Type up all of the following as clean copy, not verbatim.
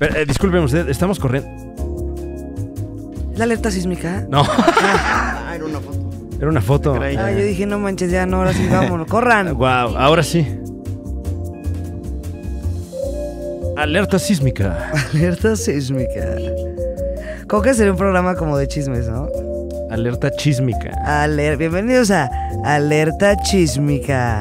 Pero, disculpen usted, estamos corriendo. ¿Es la alerta sísmica? No. Era una foto. Era una foto. Yo dije, no manches, ya no, ahora sí, vámonos, corran. Wow, ahora sí. Alerta sísmica. Alerta sísmica. ¿Cómo que sería un programa como de chismes, no? Alerta chísmica. Bienvenidos a Alerta Chísmica.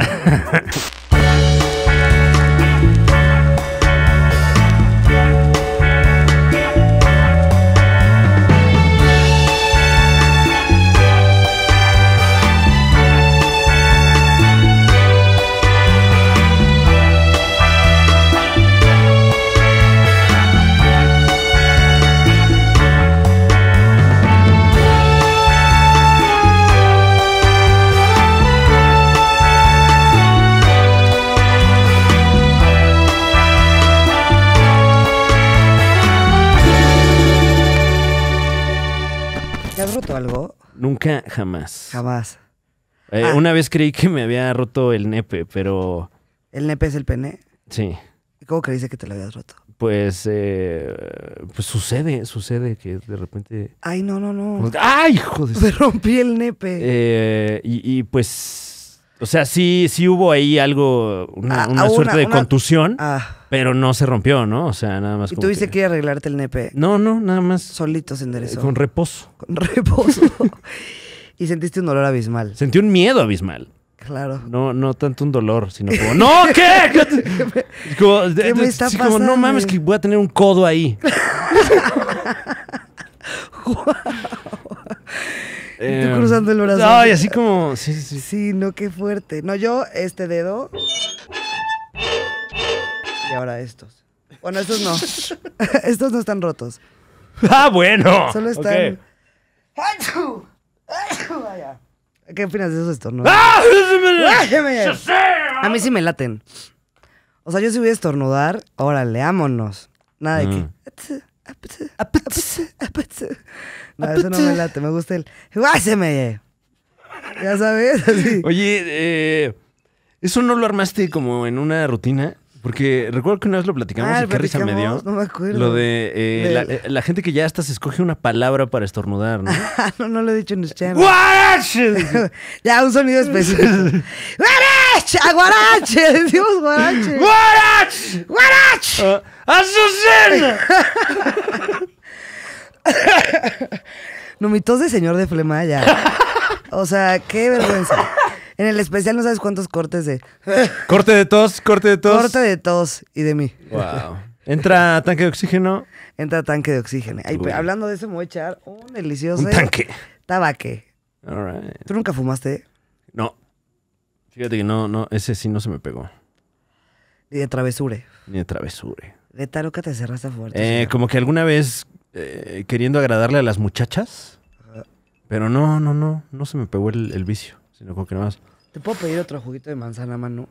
¿Te has roto algo? Nunca, jamás. Jamás. Una vez creí que me había roto el nepe, pero... ¿El nepe es el pene? Sí. ¿Y cómo creíste que te lo habías roto? Pues sucede que de repente... Ay, no. ¡Ay, joder! Me rompí el nepe. Y pues... O sea, sí hubo ahí algo, una suerte de contusión, pero no se rompió, ¿no? O sea, nada más ¿Y como tuviste que ir a arreglarte el nepe? No, nada más... Solito se enderezó. Con reposo. Con reposo. Y sentiste un dolor abismal. Sentí un miedo abismal. Claro. No tanto un dolor, sino como... ¡No! ¿Qué? ¿Qué me está pasando? Como, no mames, que voy a tener un codo ahí. Tú cruzando el brazo. Ay, así como... Sí. Sí, no, qué fuerte. No, yo, este dedo... Y ahora estos. Bueno, estos no. Estos no están rotos. ¡Ah, bueno! Solo están... Okay. ¿Qué opinas de esos estornudos? A mí sí me laten. O sea, yo si voy a estornudar, órale, vámonos. Nada de que... No, eso no me late, me gusta el... Ya sabes, así. Oye, ¿eso no lo armaste como en una rutina? Porque recuerdo que una vez lo platicamos y qué risa me dio. No me acuerdo. Lo de la gente que ya hasta se escoge una palabra para estornudar, ¿no? No lo he dicho en los channels. ¡Guarache! Ya, un sonido específico. ¡Guarache! ¡Guarache! Decimos guarache. ¡Guarache! ¡Guarache! ¡Azucena! No, mi tos de señor de flema ya. O sea, qué vergüenza. En el especial no sabes cuántos cortes de... Corte de tos. Corte de tos y de mí. Wow. Entra tanque de oxígeno. Entra tanque de oxígeno. Ay, hablando de eso, me voy a echar un delicioso... Un tanque. Tabaque. All right. ¿Tú nunca fumaste? No. Fíjate que no, ese sí no se me pegó. Ni de travesure. Ni de travesure. De taruca te cerraste fuerte. Como que alguna vez queriendo agradarle a las muchachas, pero no se me pegó el vicio, sino como que nada más. ¿Te puedo pedir otro juguito de manzana, Manu?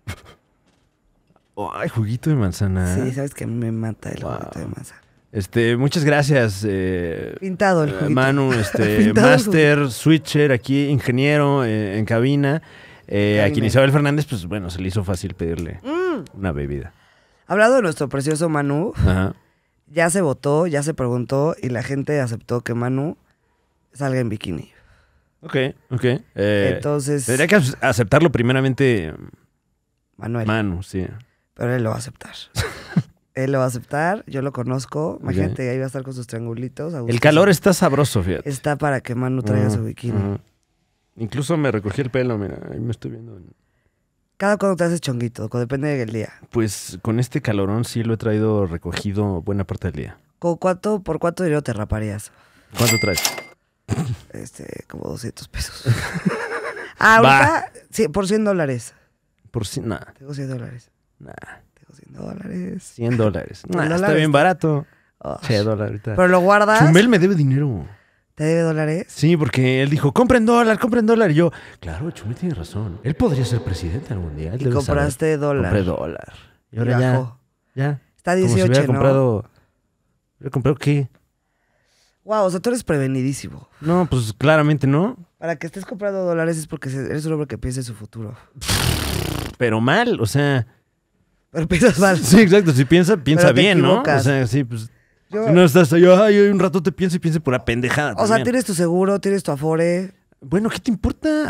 Oh, ay, juguito de manzana. Sí, sabes que a mí me mata el juguito de manzana. Muchas gracias. Pintado el juguito. Manu, Master, Switcher, aquí, ingeniero en cabina. A quien Isabel Fernández, pues bueno, se le hizo fácil pedirle una bebida. Hablando de nuestro precioso Manu, ajá, ya se votó, ya se preguntó y la gente aceptó que Manu salga en bikini. Ok. Entonces... Tendría que aceptarlo primeramente Manuel. Manu, sí. Pero él lo va a aceptar. Él lo va a aceptar, yo lo conozco. Imagínate, ahí va a estar con sus triangulitos. El calor está sabroso, fíjate. Está para que Manu traiga su bikini. Incluso me recogí el pelo, mira, ahí me estoy viendo. ¿Cada cuándo te haces chonguito? Depende del día. Pues con este calorón sí lo he traído recogido buena parte del día. ¿Por cuánto dinero te raparías? ¿Cuánto traes? Como 200 pesos. Ahorita, sí, por $100. Por si, nada. Tengo $100. Nah. Tengo $100. $100. Nah, está bien barato. Oh. $100 ahorita. Pero lo guardas. Chumel me debe dinero. ¿Te debe $? Sí, porque él dijo, compren dólar. Y yo, claro, Chumel tiene razón. Él podría ser presidente algún día. Y compraste dólar. Compré dólar. Y ahora ya. Está 18, como si hubiera ¿no? comprado... ¿Hubiera comprado qué? Wow, o sea, tú eres prevenidísimo. No, pues claramente no. Para que estés comprando $, es porque eres un hombre que piensa en su futuro. Pero mal, o sea... Pero piensas mal. Sí, exacto. Si piensa Pero te bien, ¿no? equivocas. O sea, sí, pues... Yo- Si no estás ahí, ay, un rato te pienso y piense pura pendejada. o sea, también. tienes tu seguro, tienes tu Afore. Bueno, ¿qué te importa?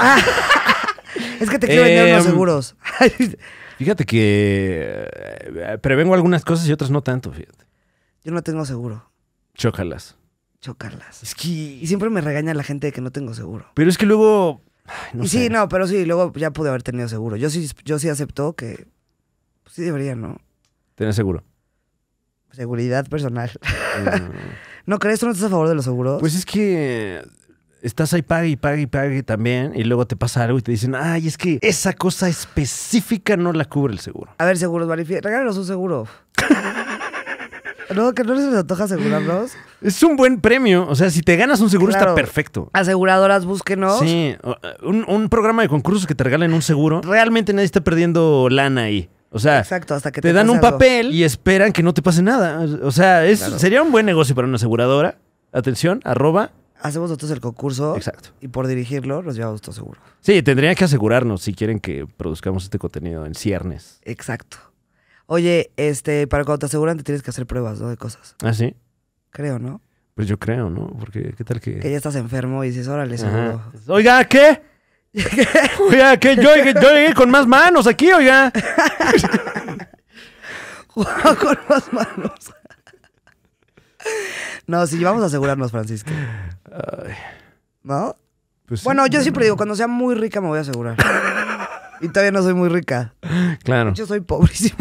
Es que te quiero vender unos seguros. Fíjate que prevengo algunas cosas y otras no tanto, fíjate. Yo no tengo seguro. Chócalas. Chocarlas. Es que... Y siempre me regaña la gente de que no tengo seguro. Pero es que luego... ay, no y sé. sí, no, pero sí, luego ya pude haber tenido seguro. Yo sí acepto que pues, sí debería, ¿no? Tenés seguro. Seguridad personal. Mm, ¿No crees? ¿Tú no estás a favor de los seguros? pues es que estás ahí, pague y pague y pague también, y luego te pasa algo y te dicen, ay, es que esa cosa específica no la cubre el seguro. A ver, seguros, regálanos un seguro. ¿No? ¿Que no les antoja asegurarnos? Es un buen premio. O sea, si te ganas un seguro Claro. está perfecto. Aseguradoras, búsquenos. Sí, un programa de concursos que te regalen un seguro. Realmente nadie está perdiendo lana ahí. O sea, Exacto, hasta que te dan pase un algo. papel y esperan que no te pase nada. O sea, Claro. sería un buen negocio para una aseguradora. Atención, @. Hacemos nosotros el concurso. Exacto. Y por dirigirlo, nos llevamos todo seguro. Sí, tendrían que asegurarnos si quieren que produzcamos este contenido en ciernes. Exacto. Oye, para cuando te aseguran te tienes que hacer pruebas, ¿no? De cosas. ¿Ah, sí? Creo, ¿no? Pues yo creo, ¿no? Porque, ¿qué tal que...? Que ya estás enfermo y dices, órale, seguro. Ajá. Oiga, ¿qué? Oiga, ¿qué? Yo llegué con más manos aquí, oiga. Con más manos. No, sí, vamos a asegurarnos, Francisco. Ay, ¿No? pues sí. Bueno, yo siempre digo, cuando sea muy rica me voy a asegurar. Y todavía no soy muy rica. Claro. Yo soy pobrísima.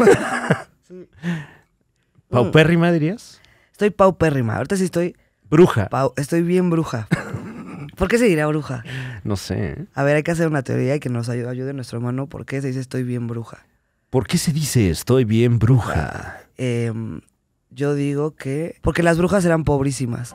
¿Paupérrima dirías? Estoy paupérrima. Ahorita sí estoy Bruja. estoy bien bruja. ¿Por qué se dirá bruja? No sé. ¿Eh? A ver, hay que hacer una teoría y que nos ayude nuestro hermano. ¿Por qué se dice estoy bien bruja? ¿Por qué se dice estoy bien bruja? Yo digo que... Porque las brujas eran pobrísimas.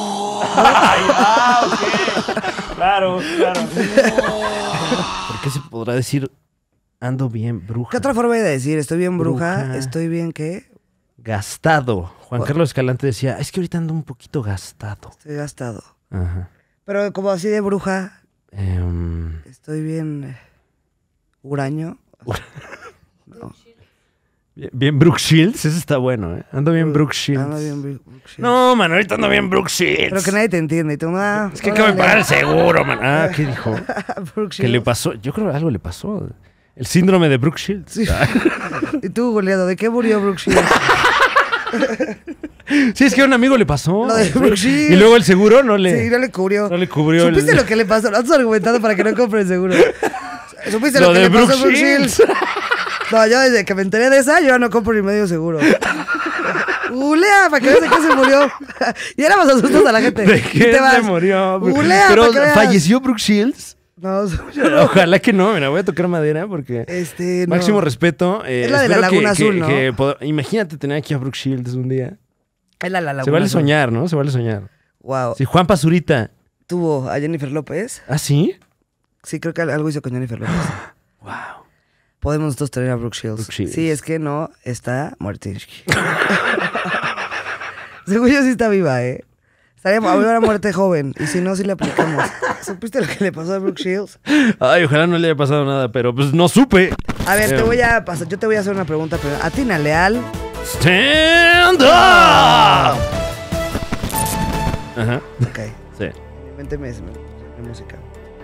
Claro, claro. ¿Por qué se podrá decir ando bien bruja? ¿Qué otra forma de decir estoy bien bruja? Bruja. ¿Estoy bien qué? Gastado. Juan Carlos Escalante decía, es que ahorita ando un poquito gastado. Estoy gastado. Ajá. Pero como así de bruja, Em, estoy bien... huraño. No. bien Brooke Shields, ese está bueno, ¿eh? Ando bien Brooke Shields. Ando bien Brooke Shields. No, man, ahorita ando bien Brooke Shields. Pero que nadie te entiende. Y tú, Es que acabo de pagar el seguro, man. Ah, ¿qué dijo? Brooke ¿Qué le Shields. pasó? Yo creo que algo le pasó. El síndrome de Brooke Shields. Sí. Y tú, goleado, ¿de qué murió Brooke Shields? Sí, es que a un amigo le pasó. Lo de Brooke Shields. Y luego el seguro no le... Sí, no le cubrió. No le cubrió el- ¿Supiste lo que le pasó? Lo estás argumentando para que no compre el seguro. ¿Supiste Lo lo que de le pasó a Brooke Brooke Shields? No, yo desde que me enteré de esa, yo ya no compro ni medio seguro. Googlea para que veas de qué se murió. Y éramos asustados a la gente. ¿De Y qué te vas. se murió? Googlea Pero para que veas. ¿falleció Brooke Shields? No, yo no. Ojalá que no, mira, voy a tocar madera porque... No. Máximo respeto. Es la de la espero Laguna Azul, ¿no? Imagínate tener aquí a Brooke Shields un día. Es la Laguna Se vale Azul. soñar, ¿no? Se vale soñar. Wow. Sí, Juan Pazurita. Tuvo a Jennifer López. ¿Ah, sí? Sí, creo que algo hizo con Jennifer López. Wow. Podemos nosotros tener a Brooke Shields. Brooke Shields. Sí, es que no está Martinsky. Según yo sí está viva, ¿eh? Estaría a una muerte joven. Y si no, sí le aplicamos. ¿Supiste lo que le pasó a Brooke Shields? Ay, ojalá no le haya pasado nada, pero pues no supe. A ver, yo te voy a hacer una pregunta, pero atínale al... ¡Stand up! Ajá. Ok. Sí. Mi mente me música.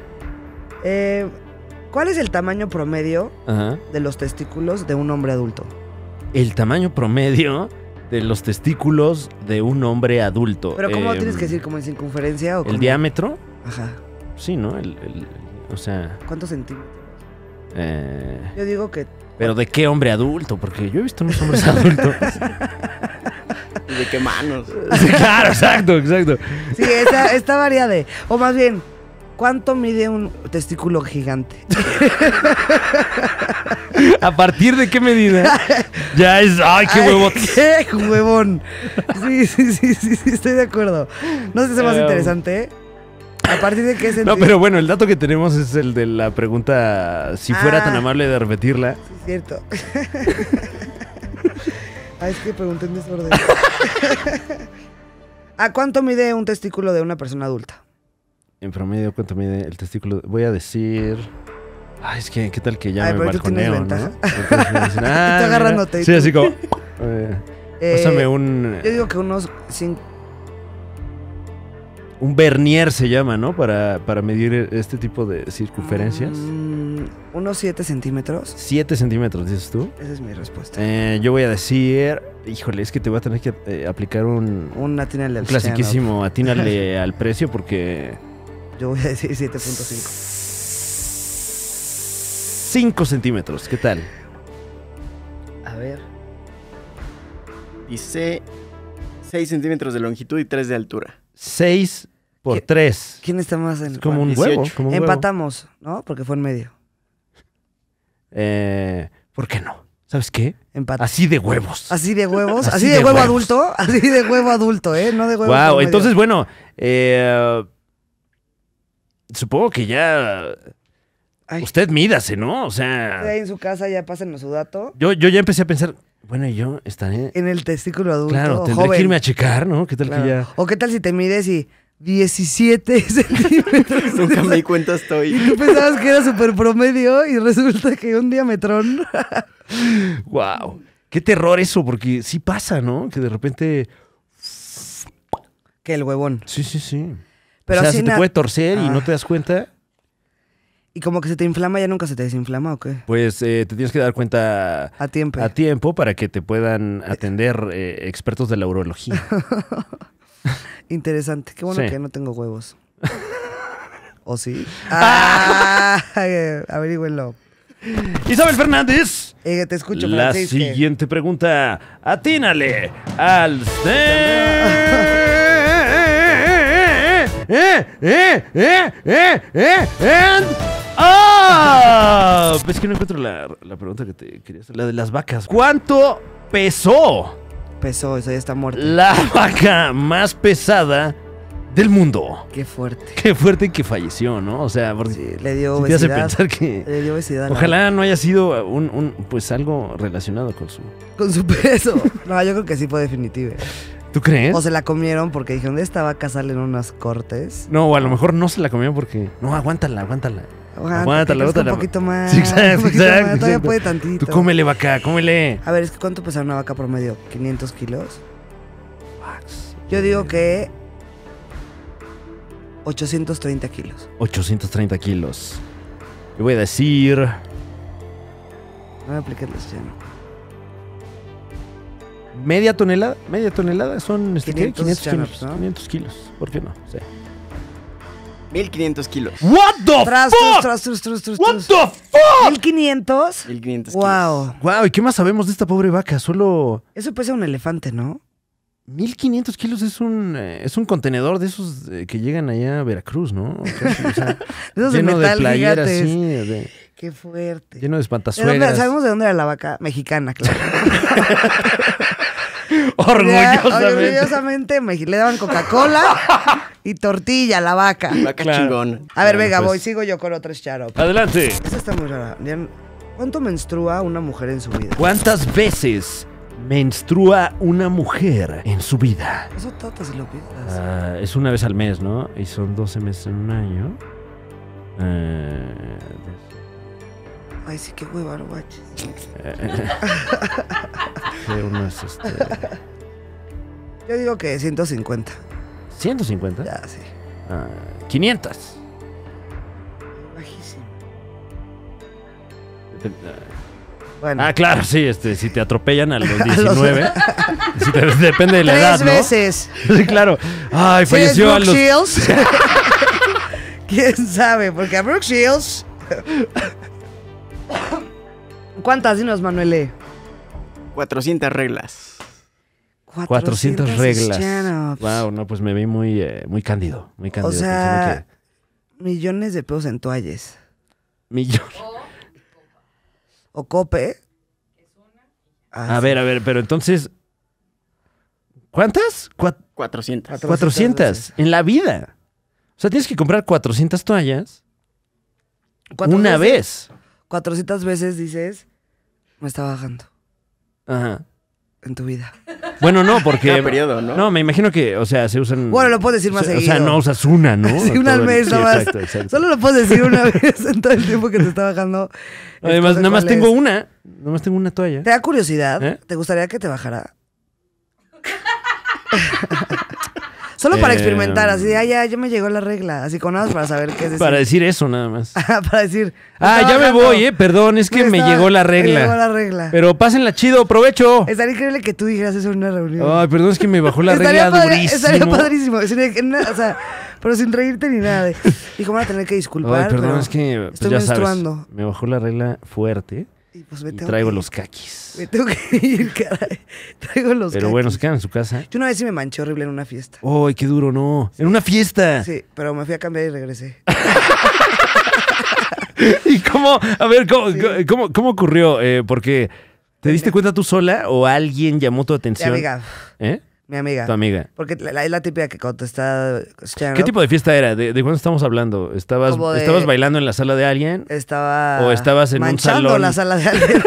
¿Cuál es el tamaño promedio Ajá. de los testículos de un hombre adulto? El tamaño promedio de los testículos de un hombre adulto. Pero ¿cómo tienes que decir? ¿Como en circunferencia o ¿El como? diámetro? Ajá. Sí, ¿no? O sea... ¿Cuántos centímetros? Yo digo que... ¿Pero de qué hombre adulto? Porque yo he visto unos hombres adultos. ¿De qué manos? Sí, claro, exacto. Sí, esta varía de... O más bien, ¿cuánto mide un testículo gigante? ¿A partir de qué medida? Ya es... ¡Ay, qué huevo! ¡Qué huevón! Sí, estoy de acuerdo. No sé si es más interesante. ¿A partir de qué sentido? No, pero bueno, el dato que tenemos es el de la pregunta, si fuera tan amable de repetirla. Sí, es cierto. Es que pregunté en desorden. ¿A cuánto mide un testículo de una persona adulta? En promedio, ¿cuánto mide el testículo? Voy a decir Ay, es que, ¿qué tal que ya Ay, me pero tú tienes balconeo, ventaja. ¿no? Entonces me dicen, Está agarrándote y Sí, tú. así como... pásame Yo digo que unos 5. un vernier se llama, ¿no? Para medir este tipo de circunferencias. Unos 7 centímetros. 7 centímetros, dices tú. Esa es mi respuesta. Yo voy a decir... Híjole, es que te voy a tener que aplicar un Atínale al clasiquísimo atínale al precio porque... Yo voy a decir 7.5. 5 centímetros, ¿qué tal? A ver. Dice 6 centímetros de longitud y 3 de altura. 6 por ¿Qué? 3. ¿Quién está más en Es como un 18. huevo. Como un huevo. Empatamos, ¿no? Porque fue en medio. ¿Por qué no? ¿Sabes qué? Empate. Así de huevos. Así de huevos. Así Así de de huevo huevos. adulto. Así de huevo adulto, ¿eh? No de huevo. Wow, promedio. entonces, bueno, supongo que ya Ay, usted mídase, ¿no? O sea, ahí en su casa ya pásenos su dato. yo ya empecé a pensar, bueno, y yo estaré... En el testículo adulto. Claro, tendré joven. que irme a checar, ¿no? ¿Qué tal Claro. que ya...? O qué tal si te mides y 17 centímetros. Nunca me di cuenta Y estoy. tú pensabas que era súper promedio y resulta que un diametrón. Wow, qué terror eso, porque sí pasa, ¿no? Que de repente... Que el huevón. Sí, sí, sí. Pero o sea, así se te na- puede torcer y Ah. no te das cuenta. Y como que se te inflama, ya nunca se te desinflama, ¿o qué? Pues te tienes que dar cuenta A tiempo. a tiempo para que te puedan atender expertos de la urología. Interesante. Qué bueno Sí. que no tengo huevos. ¿O sí? Ah, averígüenlo. Isabel Fernández, Te escucho, la Francisque. siguiente pregunta. Atínale al... ¡Ah! Es que no encuentro la pregunta que te quería hacer. La de las vacas. ¿Cuánto pesó Pesó, eso ya está muerto. la vaca más pesada del mundo? Qué fuerte. Qué fuerte que falleció, ¿no? O sea, porque Sí, le dio sí te hace obesidad. pensar que... Le dio obesidad. a la- Ojalá no haya sido pues algo relacionado con su... Con su peso. No, yo creo que sí fue definitivo. ¿Tú crees? O se la comieron porque dijeron, de esta vaca salen unos cortes. No, o a lo mejor no se la comió porque... No, aguántala. Aguántala, Aguántala. un poquito más. Sí, exacto, un poquito exacto, más, Todavía exacto. puede tantito. Tú cómele, vaca, cómele. A ver, es que ¿cuánto pesa una vaca promedio? ¿500 kilos? Yo digo que 830 kilos. 830 kilos. Yo voy a decir... No me apliques los llenos. ¿Media tonelada? ¿Media tonelada? Son, ¿qué? 500 500 chanos, kilos. ¿no? 500 kilos. ¿Por qué no? Sí. 1500 kilos. What the Tras, fuck? tras. What the fuck? 1500. 1500 kilos. Wow. Wow, ¿y qué más sabemos de esta pobre vaca? Solo... Eso pesa un elefante, ¿no? 1500 kilos es un contenedor de esos que llegan allá a Veracruz, ¿no? O sea, Esos de lleno de metal playeras, gigantes. sí, Qué fuerte. lleno de ¿De dónde- espantasuegras. ¿Sabemos de dónde era la vaca? Mexicana, claro. Orgullosamente. Orgullosamente le daban Coca-Cola y tortilla a la vaca. Vaca Claro. chingón. A ver, Bueno, venga, pues. voy, sigo yo con otro charop. Adelante. Esta está muy rara. ¿Cuánto menstrua una mujer en su vida? ¿Cuántas veces menstrua una mujer en su vida? Eso trata si lo piensas. Es una vez al mes, ¿no? Y son 12 meses en un año. Ay, sí, qué hueva, no guaches. Unos, Yo digo que 150. 150. Ya, sí. 500. Bajísimo. Bueno, Claro, sí, si te atropellan a los los- 19. Depende de la edad, tres ¿no? veces. Sí, claro. Ay, ¿Sí es falleció a Brooke los... Shields? ¿Quién sabe? Porque a Brooke Shields... ¿Cuántas? Dinos, Manuele. 400 reglas. 400 reglas. stand-ups. Wow, no, pues me vi muy cándido. Muy cándido. O sea, pensando millones de pesos en toalles. que millón. O cope. A ver, pero entonces... ¿Cuántas? 400. 400 en la vida. O sea, tienes que comprar 400 toallas una vez. 400 veces dices, me está bajando. Ajá. en tu vida? Bueno, no, porque... Cada periodo, ¿no? No, me imagino que, o sea, se usan... Bueno, lo puedes decir más seguido. O sea, no usas una, ¿no? Sí, una al Todo mes sí, nada más. Exacto. Solo lo puedes decir una vez en todo el tiempo que te está bajando. Además, nada más ¿Cuál tengo es? una. Nada más tengo una toalla. ¿Te da curiosidad? ¿Eh? ¿Te gustaría que te bajara? Solo para experimentar, así de, ya me llegó la regla. Así con nada más para saber qué es decir. Para decir eso, nada más. Para decir... Ah, está ya me bajando. voy, perdón, es que me llegó la regla. Me llegó la regla. Pero pásenla chido, provecho. Estaría increíble que tú dijeras eso en una reunión. Ay, perdón, es que me bajó la regla durísimo. Estaría padrísimo. O sea, pero sin reírte ni nada. Dijo, me van a tener que disculpar. Ay, perdón, pero es que pues, estoy ya sabes, menstruando. me bajó la regla fuerte Y pues y traigo los caquis. Me tengo que ir, caray. Traigo los Pero bueno, caquis. se quedan en su casa. Yo una vez sí me manché horrible en una fiesta. Ay, qué duro, no. En una fiesta. Sí, pero me fui a cambiar y regresé. ¿Y cómo? A ver, ¿cómo ocurrió? Porque, ¿te diste cuenta tú sola o alguien llamó tu Mi atención? amiga. ¿Eh? Mi amiga. Tu amiga. Porque es la típica que cuando te está... ¿Qué tipo de fiesta era? ¿De cuándo estamos hablando? ¿Estabas bailando en la sala de alguien? Estaba... ¿O estabas en un manchando salón? la sala de alguien.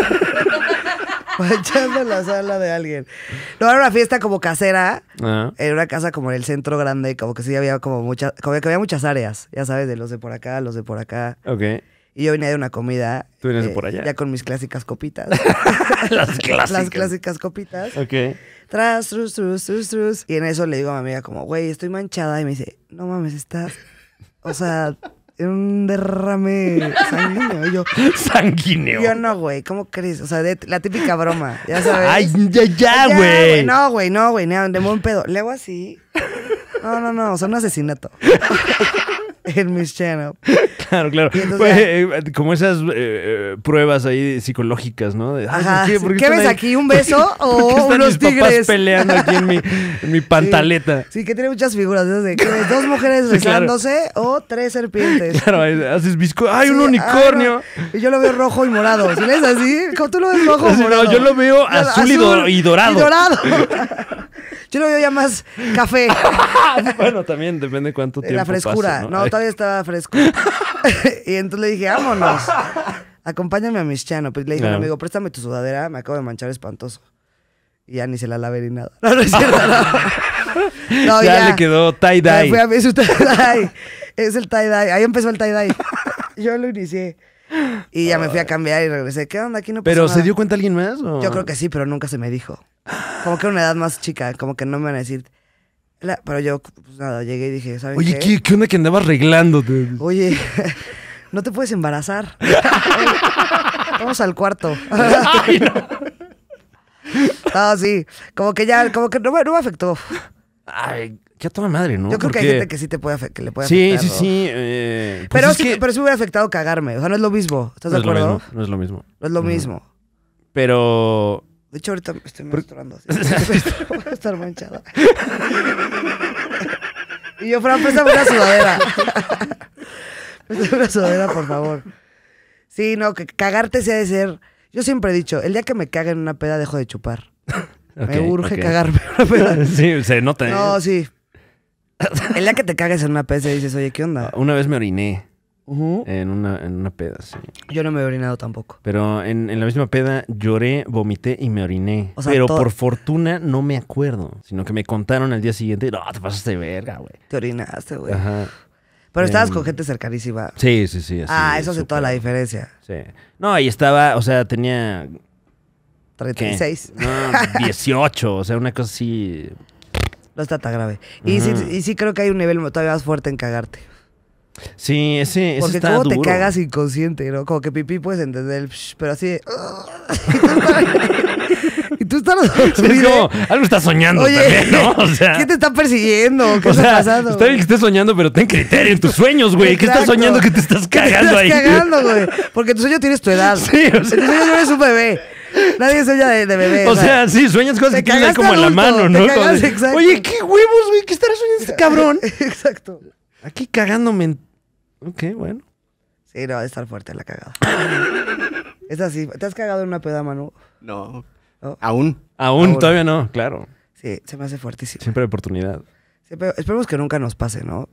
Manchando la sala de alguien. No, era una fiesta como casera. Ah, En una casa como en el centro grande. Como que sí había como muchas... Como que había muchas áreas. Ya sabes, de los de por acá, los de por acá. ok. Y yo venía de una comida. ¿Tú vienes de por allá? Ya con mis clásicas copitas. Las clásicas. Las clásicas copitas. Ok. Tras, trus. Y en eso le digo a mi amiga como, güey, estoy manchada. Y me dice, no mames, estás... O sea, en un derrame sanguíneo. Y yo, Sanguíneo. no, güey, ¿cómo crees? O sea, la típica broma, ya sabes. Ay, ya, güey. No, güey, de buen pedo. Le hago así. No, o sea, un asesinato. En mis channel. Claro. Y entonces Pues, como esas pruebas ahí psicológicas, ¿no? De, ay, Ajá. ¿por qué ¿Qué están ves ahí? aquí? ¿Un beso ¿Por qué o están unos mis papás tigres? peleando aquí en mi pantaleta? Sí, que tiene muchas figuras. Esas de que ves dos mujeres Sí, claro. besándose o tres serpientes. Claro, ahí haces visco. ¡Ay, un Sí, unicornio! no. Y yo lo veo rojo y morado. ¿Sí ves así? Como tú lo ves rojo o Así, no, morado. yo lo veo azul y dorado. Y dorado. Yo lo veo ya más café. Bueno, también depende de cuánto tiempo La frescura. pase, ¿no? No, todavía estaba fresco. Y entonces le dije, vámonos. Acompáñame a mis chano. Pues le dije a mi Claro. amigo, préstame tu sudadera, me acabo de manchar espantoso. Y ya ni se la lavé ni nada. No es cierto, no. No, ya le quedó tie-dye. Fui a ver su tie-dye. Es el tie-dye. Ahí empezó el tie-dye. Yo lo inicié. Y ya me fui a cambiar y regresé. ¿Qué onda? Aquí no pasó ¿Pero nada. se dio cuenta alguien más? ¿O? Yo creo que sí, pero nunca se me dijo. Como que era una edad más chica, como que no me van a decir. Pero yo, pues nada, llegué y dije, ¿saben Oye, qué? ¿qué onda que andabas arreglándote? Oye, no te puedes embarazar. Vamos al cuarto. Ay, no. No, sí, como que no me afectó. Ay, qué a toda madre, ¿no? Yo creo que hay Porque- gente que sí te puede que le puede Sí, afectar. sí, ¿no? sí. Pues Pero, es sí, que pero sí me hubiera afectado cagarme. O sea, no es lo mismo. ¿Estás no de es lo acuerdo? mismo, no es lo mismo. No es lo Ujú. mismo. Pero... De hecho, ahorita me estoy menstruando. Así. Voy a estar manchada. Y yo, Fran, préstame una sudadera. Préstame una sudadera, por favor. Sí, no, que cagarte se ha de ser... Yo siempre he dicho, el día que me cague en una peda, dejo de chupar. Me urge cagarme en una peda. Sí, se nota. No, sí. El día que te cagues en una peda, dices, oye, ¿qué onda? Una vez me oriné Ujú. en una peda, sí. Yo no me he orinado tampoco. Pero en la misma peda lloré, vomité y me oriné. O sea, pero todo- por fortuna no me acuerdo, sino que me contaron al día siguiente, no, te pasaste de verga, güey. Te orinaste, güey. Ajá. Pero estabas Em, con gente cercanísima. Sí. Así, Eso hace toda súper. la diferencia. Sí. No, y estaba, o sea, tenía... ¿qué? 36. No, 18, o sea, una cosa así... No está tan grave. Y Ujú. sí creo que hay un nivel todavía más fuerte en cagarte. Sí, ese Porque está cómo te duro. cagas inconsciente, ¿no? Como que pipí puedes entender el psh, pero así de... Y tú estás Es como, algo estás soñando Oye, también, ¿no? O sea, ¿qué te está persiguiendo? ¿Qué o está sea, pasando? está bien que estés soñando, pero ten criterio en tus sueños, güey. ¿Qué estás Exacto. soñando que te estás ¿Qué te cagando ahí? estás cagando, güey? Porque en tu sueño tienes tu edad. Sí, o En tu sea, sueño no eres un bebé. Nadie sueña de bebé. o sea, sí, sueñas cosas te que tienes ahí cagaste como en la adulto, mano, te ¿no? Como cagaste, de, exacto. oye, qué huevos, güey, ¿qué estará soñando este cabrón? Exacto. Aquí cagándome. Ok, bueno. Sí, no, va a estar fuerte la cagada. Es así. ¿Te has cagado en una peda, Manu? No. ¿No? Aún. Aún, Aún. todavía no, claro. Sí, se me hace fuertísimo. Siempre hay oportunidad. Esperemos que nunca nos pase, ¿no?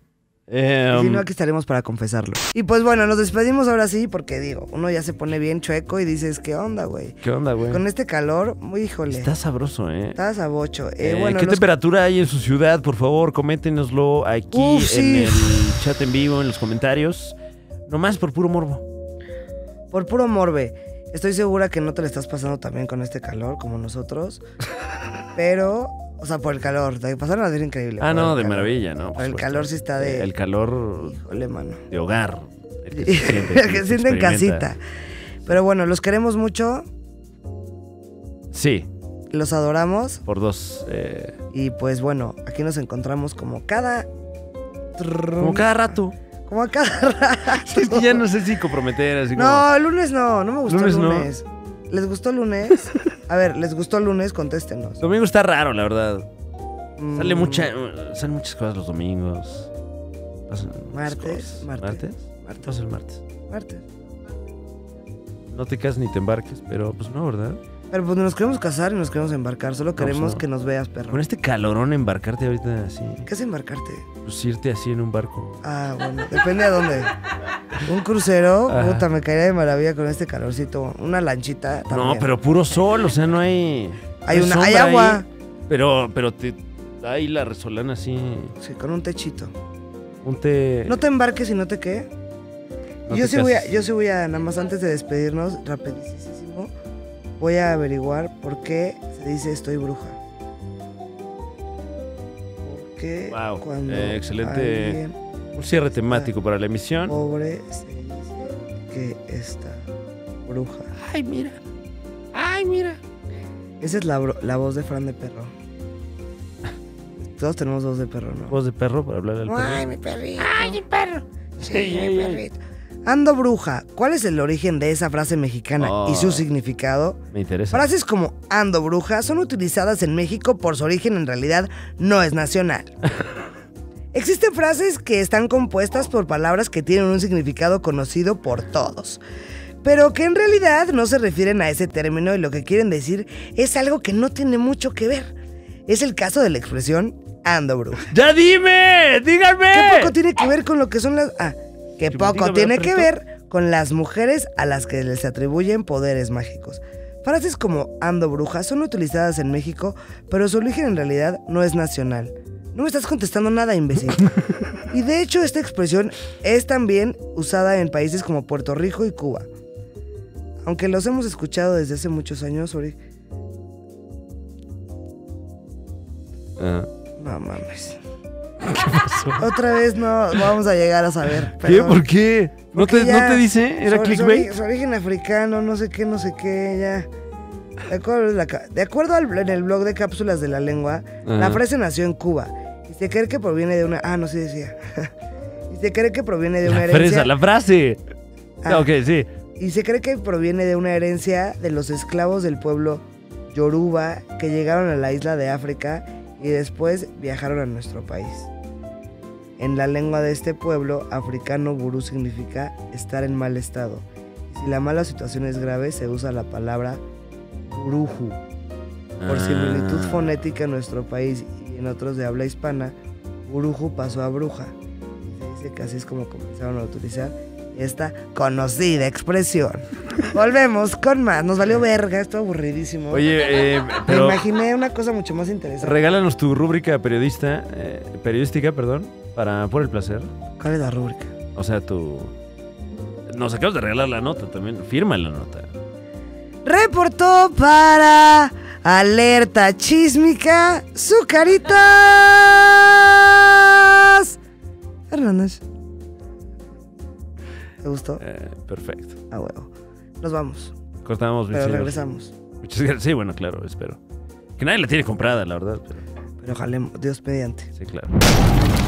Y si no, aquí estaremos para confesarlo. Y pues bueno, nos despedimos ahora sí, porque digo, uno ya se pone bien chueco y dices, ¿qué onda, güey? ¿Qué onda, güey? Con este calor, híjole. Está sabroso, Está sabocho. Bueno, ¿qué temperatura hay en su ciudad? Por favor, coméntenoslo aquí en el chat en vivo, en los comentarios. Nomás por puro morbo. Por puro morbe. Estoy segura que no te le estás pasando también con este calor como nosotros. Pero... O sea, por el calor, te pasaron a ver increíble. No, de maravilla, ¿no? Por el calor sí está de... El calor... Híjole, mano. De hogar. El que se siente en casita. Pero bueno, los queremos mucho. Sí. Los adoramos. Por dos. Y pues bueno, aquí nos encontramos como cada... Como cada rato. Como a cada rato. Es que ya no sé si comprometer, así como... No, el lunes no me gustó el lunes. No. ¿Les gustó el lunes? A ver, ¿les gustó el lunes? Contéstenos. Domingo está raro, la verdad. Salen muchas cosas los domingos. Martes. Pasa el martes. Martes. No te cases ni te embarques, pero pues no, ¿verdad? Pero pues nos queremos casar y nos queremos embarcar. Solo queremos que nos veas, perro. Con este calorón, embarcarte ahorita así. ¿Qué es embarcarte? Pues irte así en un barco. Bueno, depende a dónde. Un crucero, puta, me caería de maravilla con este calorcito. Una lanchita también. No, pero puro sol, o sea, no hay... Hay agua. Ahí, pero hay la resolana así. Sí, con un techito. Un té... No te embarques y no te qué. No yo sí voy a, nada más antes de despedirnos, rapidísimo, voy a averiguar por qué se dice estoy bruja. Porque cuando excelente. Un cierre temático para la emisión. Pobre se dice que está bruja. Ay, mira. Esa es la voz de Fran de perro. Todos tenemos voz de perro, ¿no? Voz de perro para hablar al perro. Ay, mi perrito. Ay, mi perro. Sí, mi perrito. Ando bruja. ¿Cuál es el origen de esa frase mexicana y su significado? Me interesa. Frases como ando bruja son utilizadas en México por su origen en realidad no es nacional. Existen frases que están compuestas por palabras que tienen un significado conocido por todos, pero que en realidad no se refieren a ese término y lo que quieren decir es algo que no tiene mucho que ver. Es el caso de la expresión ando bruja. ¡Ya dime! ¡Díganme! ¿Qué poco tiene que ver con lo que son las... que poco tiene que ver con las mujeres a las que les atribuyen poderes mágicos. Frases como ando bruja son utilizadas en México, pero su origen en realidad no es nacional. No me estás contestando nada, imbécil. Y de hecho esta expresión es también usada en países como Puerto Rico y Cuba. Aunque los hemos escuchado desde hace muchos años, Ori. No mames. ¿Qué pasó? Otra vez no vamos a llegar a saber. ¿Qué? ¿Por qué? ¿No te dice? ¿Era clickbait? Su origen africano, no sé qué, ya. De acuerdo en el blog de Cápsulas de la Lengua, la frase nació en Cuba. Y se cree que proviene de una... no, sí decía. Y se cree que proviene de una herencia... La frase. Ok, sí. Y se cree que proviene de una herencia de los esclavos del pueblo Yoruba que llegaron a la isla de África y después viajaron a nuestro país. En la lengua de este pueblo africano, burú significa estar en mal estado. Y si la mala situación es grave, se usa la palabra buruju. Por similitud fonética en nuestro país y en otros de habla hispana, buruju pasó a bruja. Y se dice que así es como comenzaron a utilizar esta conocida expresión. Volvemos con más. Nos valió verga, esto aburridísimo. Oye, pero... Me imaginé una cosa mucho más interesante. Regálanos tu rúbrica periodística, para Por el Placer. ¿Cuál es la rúbrica? O sea, nos acabas de regalar la nota también. Firma la nota. Reportó para Alerta Chísmica Zucaritas Hernández. ¿Te gustó? Perfecto. A huevo. Nos vamos. Cortamos. Pero regresamos. Muchas gracias. Sí, bueno, claro, espero. Que nadie la tiene comprada, la verdad. Pero jalemos, Dios mediante. Sí, claro.